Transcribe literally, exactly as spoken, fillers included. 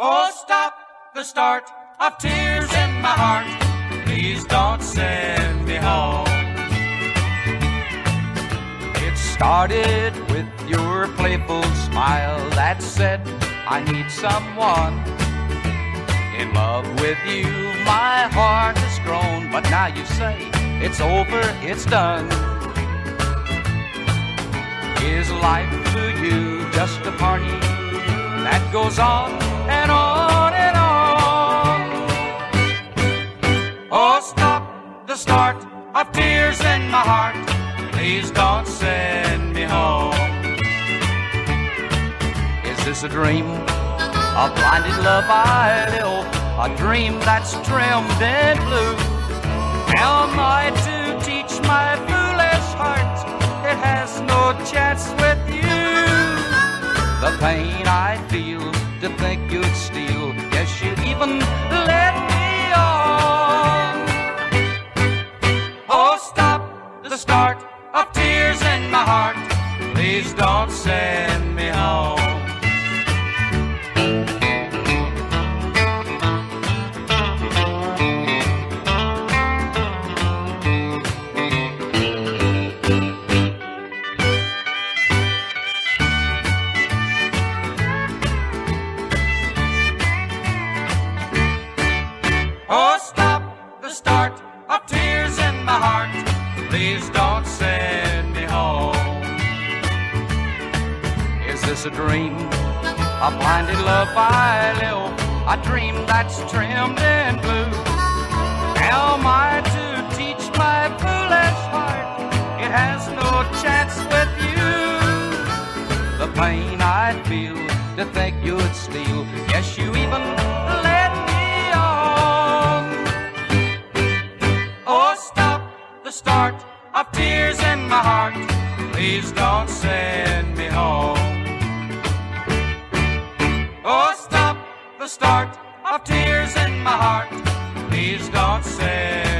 Oh, stop the start of tears in my heart. Please don't send me home. It started with your playful smile that said, I need someone. In love with you, my heart has grown. But now you say, it's over, it's done. Is life to you just a party that goes on and on and on? Oh, stop the start of tears in my heart. Please don't send me home. Is this a dream, a blinded love I live, a dream that's trimmed in blue? Am I to teach my foolish heart it has no chance with you? The pain I feel to think you'd steal, yes, you'd even let me on. Oh, stop the start of tears in my heart. Please don't send me home. Oh, stop the start of tears in my heart. Please don't send me home. Is this a dream, a blinded love I live, a dream that's trimmed in blue? Am I to teach my foolish heart it has no chance with you? The pain I feel to think you'd steal, yes, you even let me on. Oh, stop the start of tears in my heart. Please don't send me home. Oh, stop the start of tears in my heart. Please don't send